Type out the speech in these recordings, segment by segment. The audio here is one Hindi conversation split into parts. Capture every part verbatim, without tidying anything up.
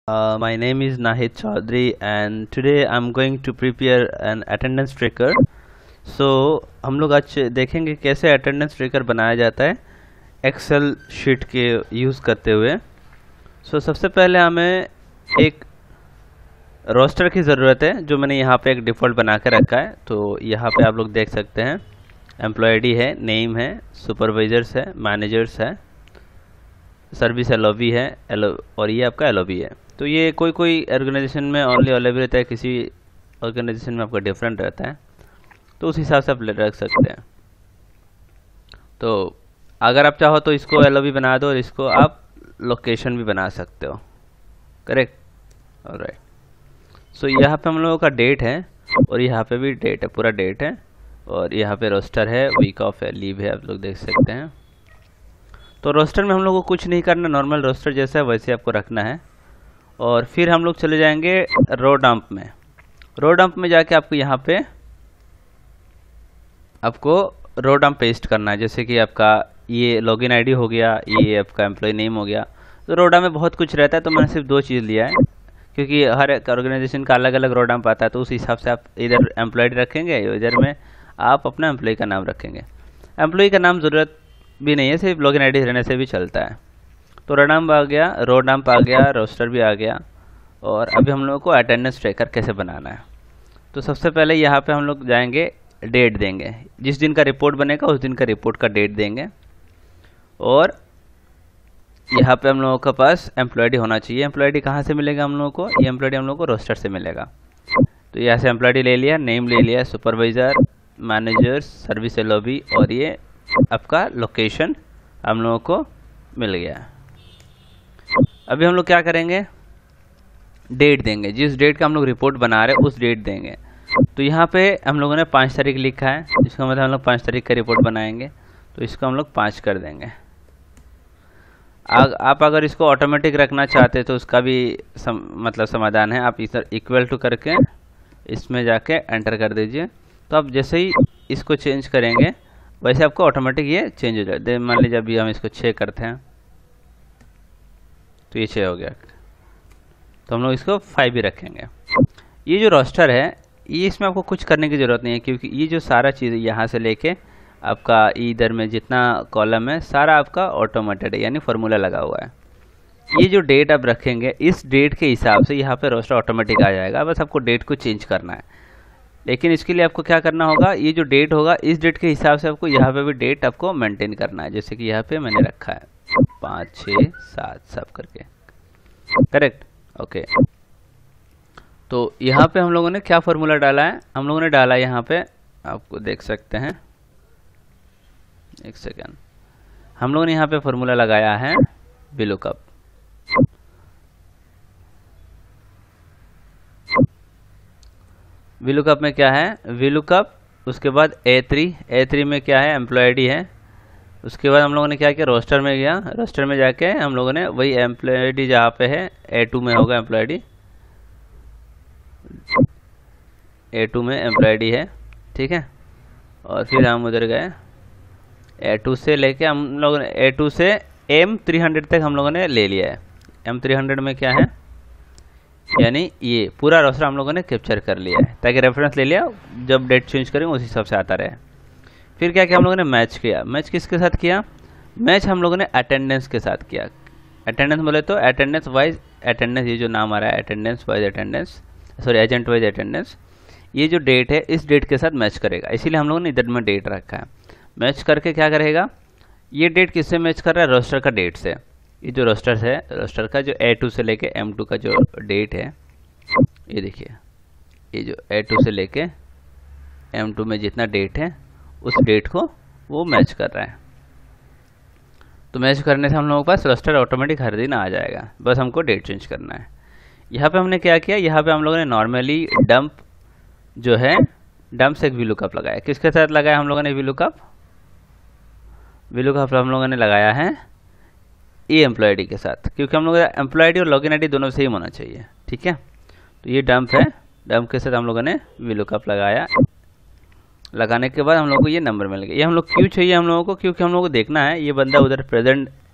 Uh, my name is Nahid Chaudhary and today I'm going to prepare an attendance tracker. So हम लोग आज देखेंगे कैसे अटेंडेंस ट्रैकर बनाया जाता है एक्सेल शीट के यूज़ करते हुए। सो so, सबसे पहले हमें एक रोस्टर की ज़रूरत है जो मैंने यहाँ पे एक डिफ़ॉल्ट बना के रखा है। तो यहाँ पे आप लोग देख सकते हैं एम्प्लॉय आई डी है, नेम है, सुपरवाइजर्स है, मैनेजर्स है, सर्विस एल ओ बी है, एल और ये आपका एल ओ बी है। तो ये कोई कोई ऑर्गेनाइजेशन में ओनली अवेलेबल रहता है, किसी ऑर्गेनाइजेशन में आपका डिफरेंट रहता है, तो उस हिसाब से आप रख सकते हैं। तो अगर आप चाहो तो इसको एल ओ बी बना दो और इसको आप लोकेशन भी बना सकते हो, करेक्ट। ऑलराइट। सो यहाँ पे हम लोगों का डेट है और यहाँ पे भी डेट है, पूरा डेट है, और यहाँ पे रोस्टर है, वीक ऑफ है, लीव है, आप लोग देख सकते हैं। तो रोस्टर में हम लोग को कुछ नहीं करना, नॉर्मल रोस्टर जैसा है वैसे आपको रखना है। और फिर हम लोग चले जाएंगे रो डंप में। रो डंप में जाके आपको यहाँ पे आपको रो डंप पेस्ट करना है। जैसे कि आपका ये लॉगिन आईडी हो गया, ये आपका एम्प्लॉय नेम हो गया। तो रो डंप में बहुत कुछ रहता है, तो मैंने सिर्फ दो चीज़ लिया है क्योंकि हर एक ऑर्गेनाइजेशन का अलग अलग रो डंप आता है। तो उस हिसाब से आप इधर एम्प्लॉय रखेंगे, इधर में आप अपना एम्प्लॉय का नाम रखेंगे। एम्प्लॉय का नाम ज़रूरत भी नहीं है, सिर्फ लॉगिन आईडी रहने से भी चलता है। तो रो डंप आ गया, रो डंप आ गया, रोस्टर भी आ गया। और अभी हम लोगों को अटेंडेंस ट्रैकर कैसे बनाना है। तो सबसे पहले यहाँ पे हम लोग जाएंगे, डेट देंगे, जिस दिन का रिपोर्ट बनेगा उस दिन का रिपोर्ट का डेट देंगे। और यहाँ पे हम लोगों के पास एम्प्लॉय आई डी होना चाहिए। एम्प्लॉय आई डी कहाँ से मिलेगा हम लोगों को? ये एम्प्लॉय आई डी हम लोगों को रोस्टर से मिलेगा। तो यहाँ से एम्प्लॉय आई डी ले लिया, नेम ले लिया, supervisor, manager, service L O B, और ये आपका लोकेशन हम लोगों को मिल गया। अभी हम लोग क्या करेंगे, डेट देंगे, जिस डेट का हम लोग रिपोर्ट बना रहे हैं उस डेट देंगे। तो यहाँ पे हम लोगों ने पाँच तारीख लिखा है, इसका मतलब हम लोग पाँच तारीख का रिपोर्ट बनाएंगे। तो इसको हम लोग पाँच कर देंगे। आग, आप अगर इसको ऑटोमेटिक रखना चाहते हैं तो उसका भी सम, मतलब समाधान है। आप इधर इक्वल टू करके इसमें जाके एंटर कर दीजिए। तो आप जैसे ही इसको चेंज करेंगे वैसे आपको ऑटोमेटिक ये चेंज हो जाए। मान लीजिए अभी हम इसको छः करते हैं तो ये छः हो गया, तो हम लोग इसको फाइव भी रखेंगे। ये जो रोस्टर है ये इसमें आपको कुछ करने की ज़रूरत नहीं है क्योंकि ये जो सारा चीज़ यहाँ से लेके आपका इधर में जितना कॉलम है सारा आपका ऑटोमेटेड है, यानी फार्मूला लगा हुआ है। ये जो डेट आप रखेंगे इस डेट के हिसाब से यहाँ पे रोस्टर ऑटोमेटिक आ जाएगा। बस आपको डेट को चेंज करना है, लेकिन इसके लिए आपको क्या करना होगा, ये जो डेट होगा इस डेट के हिसाब से आपको यहाँ पे भी डेट आपको मेंटेन करना है। जैसे कि यहाँ पे मैंने रखा है पाँच छः सात सब करके, करेक्ट, ओके। तो यहाँ पे हम लोगों ने क्या फार्मूला डाला है, हम लोगों ने डाला है यहाँ पे, आपको देख सकते हैं, एक सेकेंड, हम लोगों ने यहाँ पे फार्मूला लगाया है व्लूकअप। व्लूकअप में क्या है, व्लूकअप, उसके बाद ए थ्री, ए थ्री में क्या है, एम्प्लॉय आई डी है। उसके बाद हम लोगों ने क्या किया, रोस्टर में गया, रोस्टर में जाके हम लोगों ने वही एम्प्लॉय आई डी जहाँ पे है ए टू में होगा employee I D, A two में एम्प्लॉय आई डी है, ठीक है। और फिर हम उधर गए, ए टू से लेके हम लोगों ने ए टू से एम थ्री हंड्रेड तक हम लोगों ने ले लिया है। एम थ्री हंड्रेड में क्या है, यानी ये पूरा रोस्टर हम लोगों ने कैप्चर कर लिया है ताकि रेफरेंस ले लिया, जब डेट चेंज करेंगे उस हिसाब से आता रहे। फिर क्या किया हम लोगों ने, मैच किया। मैच किसके साथ किया, मैच हम लोगों ने अटेंडेंस के साथ किया। अटेंडेंस बोले तो अटेंडेंस वाइज अटेंडेंस, ये जो नाम आ रहा है attendance wise attendance, sorry agent wise attendance, ये जो डेट है इस डेट के साथ मैच करेगा। इसीलिए हम लोगों ने इधर में डेट रखा है। मैच करके क्या करेगा, ये डेट किससे मैच कर रहा है, रोस्टर का डेट से। ये जो रोस्टर है, रोस्टर का जो ए टू से लेके एम टू का जो डेट है, ये देखिए, ये जो ए टू से लेके एम टू में जितना डेट है उस डेट को वो मैच कर रहा है। तो मैच करने से हम लोगों के पास रोस्टर ऑटोमेटिक हर दिन आ जाएगा, बस हमको डेट चेंज करना है। यहाँ पे हमने क्या किया, यहाँ पे हम लोगों ने नॉर्मली डंप जो है, डंप से एक व्लूकअप लगाया। किसके साथ लगाया हम लोगों ने व्लूकअप, व्लूकअप हम लोगों ने लगाया है ये एम्प्लॉय आई डी के साथ, क्योंकि हम लोग एम्प्लॉय आई डी और लॉगिन आई डी दोनों सेम होना चाहिए, ठीक है। तो ये डंप है, डंप के साथ हम लोगों ने व्लूकअप लगाया। लगाने के बाद हम लोग को ये नंबर मिल गया। ये हम लोग क्यों चाहिए हम लोगों को, क्योंकि हम लोग को देखना है ये बंदा उधर प्रेजेंट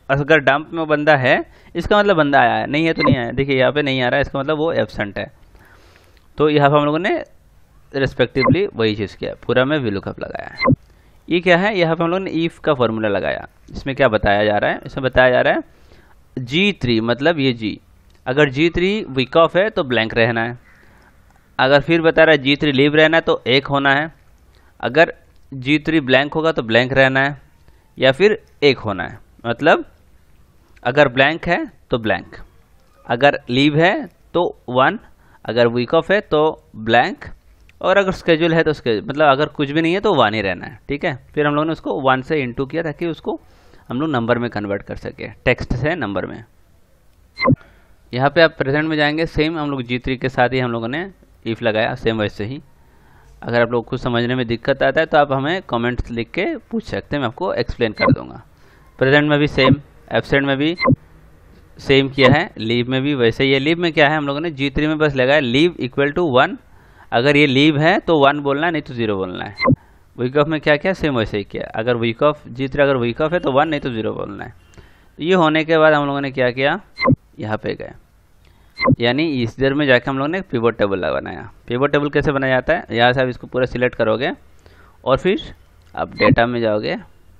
अगर डंप में वो बंदा है इसका मतलब बंदा आया है, नहीं है तो नहीं आया। देखिए यहाँ पे नहीं आ रहा है, इसका मतलब वो एब्सेंट है। तो यहाँ पर हम लोगों ने रेस्पेक्टिवली वही चीज़ किया, पूरा में VLOOKUP लगाया है। ये क्या है, यहाँ पे हम लोगों ने ईफ का फॉर्मूला लगाया। इसमें क्या बताया जा रहा है, इसमें बताया जा रहा है जी थ्री मतलब ये जी, अगर जी थ्री वीक ऑफ है तो ब्लैंक रहना है। अगर फिर बता रहा है जी थ्री लीव रहना है तो एक होना है। अगर जी थ्री ब्लैंक होगा तो ब्लैंक रहना है, या फिर एक होना है। मतलब अगर ब्लैंक है तो ब्लैंक, अगर लीव है तो वन, अगर वीक ऑफ है तो ब्लैंक, और अगर स्केड्यूल है तो स्केड्यूल, मतलब अगर कुछ भी नहीं है तो वन ही रहना है। ठीक है, फिर हम लोगों ने उसको वन से इंटू किया ताकि उसको हम लोग नंबर में कन्वर्ट कर सके, टेक्स्ट से नंबर में। यहाँ पे आप प्रेजेंट में जाएंगे, सेम हम लोग जी थ्री के साथ ही हम लोगों ने इफ लगाया, सेम वैसे ही। अगर आप लोग को समझने में दिक्कत आता है तो आप हमें कमेंट्स लिख के पूछ सकते हैं, मैं आपको एक्सप्लेन कर दूंगा। प्रेजेंट में भी सेम, एब्सेंट में भी सेम किया है, लीव में भी वैसे ही है। लीव में क्या है, हम लोगों ने जी थ्री में बस लगाया लीव इक्वल टू वन, अगर ये लीव है तो वन बोलना है, नहीं तो जीरो बोलना है। वीक ऑफ में क्या किया, सेम वैसे ही किया, अगर वीक ऑफ जी थ्री अगर वीक ऑफ है तो वन, नहीं तो जीरो बोलना है। ये होने के बाद हम लोगों ने क्या किया, यहाँ पे गए, यानी इस देर में जाके हम लोगों ने पिवट टेबल बनाया। पिवट टेबल कैसे बनाया जाता है, यहाँ से आप इसको पूरा सिलेक्ट करोगे और फिर आप डेटा में जाओगे।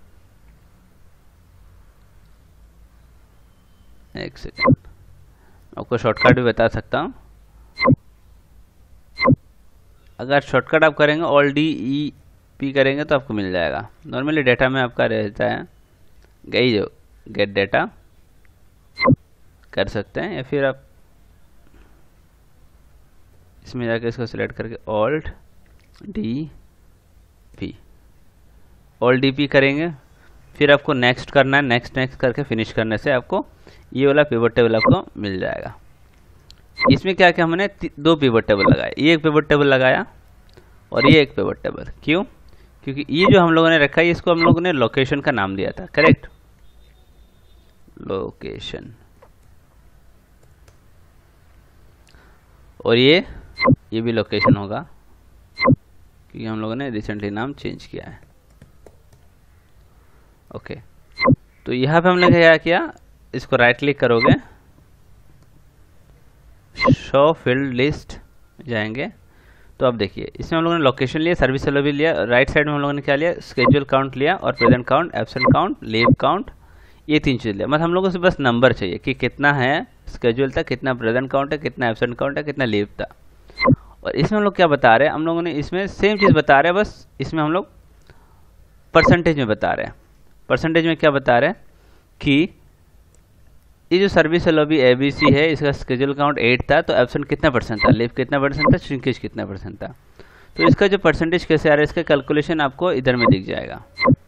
एक सेकेंड, आपको शॉर्टकट भी बता सकता हूँ। अगर शॉर्टकट आप करेंगे ऑल डी ई पी करेंगे तो आपको मिल जाएगा। नॉर्मली डेटा में आपका रहता है गई जो गेट डेटा कर सकते हैं, या फिर आप इसमें जाके इसको सिलेक्ट करके alt D P, alt D P करेंगे, फिर आपको नेक्स्ट करना है। नेक्स्ट नेक्स्ट करके फिनिश करने से आपको ये वाला पिवट टेबल आपको मिल जाएगा। इसमें क्या क्या हमने दो पिवट टेबल लगाए, ये एक पिवट टेबल लगाया और ये एक पिवट टेबल। क्यों, क्योंकि ये जो हम लोगों ने रखा है इसको हम लोगों ने लोकेशन का नाम दिया था, करेक्ट, लोकेशन। और ये ये भी लोकेशन होगा क्योंकि हम लोगों ने रिसेंटली नाम चेंज किया है। ओके, तो यहाँ पे हमने क्या किया, इसको राइट क्लिक करोगे, शो फील्ड लिस्ट जाएंगे तो अब देखिए इसमें हम लोगों ने लोकेशन लिया, सर्विस लेवल भी लिया, राइट साइड में हम लोगों ने क्या लिया, स्केड्यूल काउंट लिया और present count, absent count, leave count, ये तीन चीज़ लिया। मतलब हम लोगों से बस नंबर चाहिए कि कितना है स्केड्यूल था, कितना प्रेजेंट काउंट है, कितना एब्सेंट काउंट है, कितना लीव था। और इसमें हम लोग क्या बता रहे हैं, हम लोगों ने इसमें सेम चीज़ बता रहे हैं, बस इसमें हम लोग परसेंटेज में बता रहे हैं। परसेंटेज में क्या बता रहे हैं कि ये जो सर्विस लॉबी एबीसी है इसका स्केड्यूल काउंट एट था तो एब्सेंट कितना परसेंट था, लीव कितना परसेंट था, श्रिंकेज कितना परसेंट था। तो इसका जो परसेंटेज कैसे आ रहा है, इसका कैलकुलेशन आपको इधर में दिख जाएगा।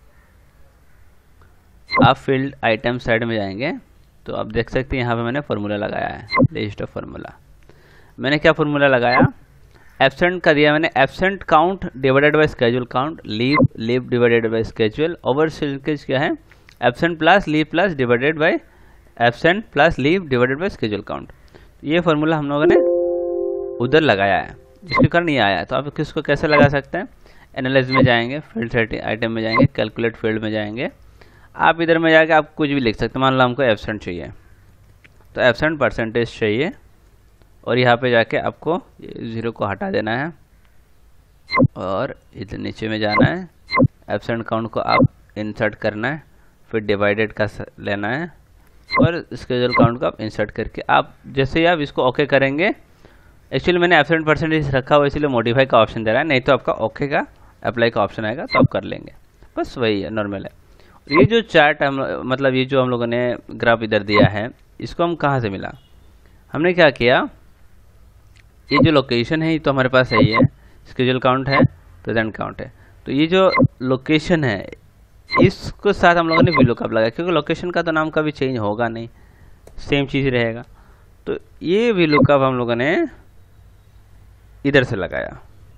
आप फील्ड आइटम साइड में जाएंगे तो आप देख सकते हैं यहाँ पे मैंने फार्मूला लगाया है, लिस्ट ऑफ फार्मूला। मैंने क्या फार्मूला लगाया, एब्सेंट का दिया मैंने, absent count divided by schedule count, leave leave divided by schedule, over shrinkage क्या है, absent plus leave plus divided by absent plus leave divided by schedule count. ये फार्मूला हम लोगों ने उधर लगाया है जिसके कारण ये आया। तो आप किसको कैसे लगा सकते हैं, एनालाइज में जाएंगे, फील्ड सेटिंग आइटम में जाएंगे, कैलकुलेट फील्ड में जाएंगे, आप इधर में जाके आप कुछ भी लिख सकते हैं। मान लो हमको एब्सेंट चाहिए तो एब्सेंट परसेंटेज चाहिए और यहाँ पे जाके आपको ज़ीरो को हटा देना है और इधर नीचे में जाना है, एब्सेंट काउंट को आप इंसर्ट करना है, फिर डिवाइडेड का लेना है और स्केड्यूल काउंट को आप इंसर्ट करके आप जैसे ही आप इसको ओके करेंगे, एक्चुअली मैंने एब्सेंट परसेंटेज रखा हुआ इसलिए मॉडिफाई का ऑप्शन दे रहा है, नहीं तो आपका ओके का अप्लाई का ऑप्शन आएगा तो आप कर लेंगे, बस वही है, नॉर्मल है। ये जो चार्ट हम मतलब ये जो हम लोगों ने ग्राफ इधर दिया है इसको हम कहाँ से मिला, हमने क्या किया, ये जो लोकेशन है ये तो हमारे पास सही है, स्केड्यूल काउंट है, प्रेजेंट काउंट है, तो ये जो लोकेशन है इसको साथ हम लोगों ने VLOOKUP लगाया क्योंकि लोकेशन का तो नाम कभी चेंज होगा नहीं, सेम चीज़ रहेगा। तो ये VLOOKUP हम लोगों ने इधर से लगाया,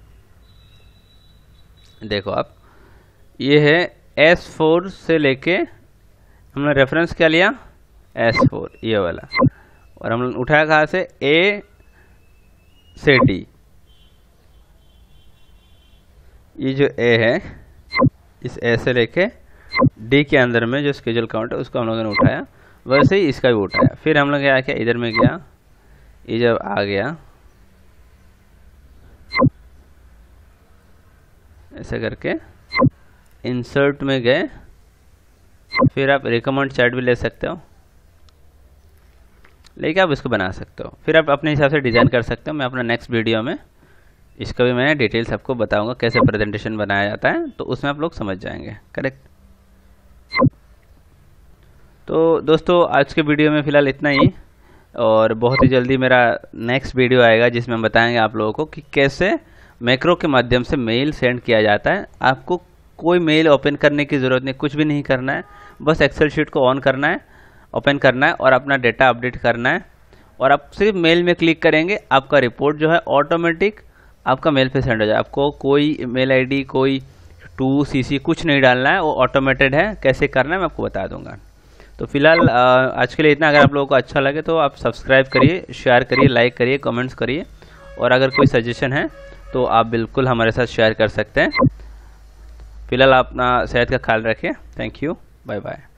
देखो आप, ये है एस फोर से लेके हमने रेफरेंस क्या लिया एस फोर ये वाला, और हम उठाया कहाँ से, ए से डी, ये जो ए है इस ए से लेके डी के अंदर में जो स्केड्यूल काउंट है उसको हम लोगों ने उठाया, वैसे ही इसका भी उठाया। फिर हम लोग क्या किया, इधर में गया, ये जब आ गया ऐसा करके इंसर्ट में गए, फिर आप रिकमेंड चार्ट भी ले सकते हो, लेके आप इसको बना सकते हो। फिर आप अपने हिसाब से डिज़ाइन कर सकते हो। मैं अपना नेक्स्ट वीडियो में इसका भी मैं डिटेल्स आपको बताऊंगा कैसे प्रेजेंटेशन बनाया जाता है, तो उसमें आप लोग समझ जाएंगे। करेक्ट। तो दोस्तों आज के वीडियो में फ़िलहाल इतना ही, और बहुत ही जल्दी मेरा नेक्स्ट वीडियो आएगा जिसमें हम बताएंगे आप लोगों को कि कैसे मैक्रो के माध्यम से मेल सेंड किया जाता है। आपको कोई मेल ओपन करने की ज़रूरत नहीं, कुछ भी नहीं करना है, बस एक्सेल शीट को ऑन करना है, ओपन करना है और अपना डेटा अपडेट करना है, और आप सिर्फ मेल में क्लिक करेंगे, आपका रिपोर्ट जो है ऑटोमेटिक आपका मेल पे सेंड हो जाए। आपको कोई मेल आईडी, कोई टू सीसी कुछ नहीं डालना है, वो ऑटोमेटेड है। कैसे करना है मैं आपको बता दूंगा। तो फिलहाल आज के लिए इतना। अगर आप लोगों को अच्छा लगे तो आप सब्सक्राइब करिए, शेयर करिए, लाइक करिए, कमेंट्स करिए, और अगर कोई सजेशन है तो आप बिल्कुल हमारे साथ शेयर कर सकते हैं। फिलहाल आप अपना सेहत का ख्याल रखिए। Thank you, bye bye.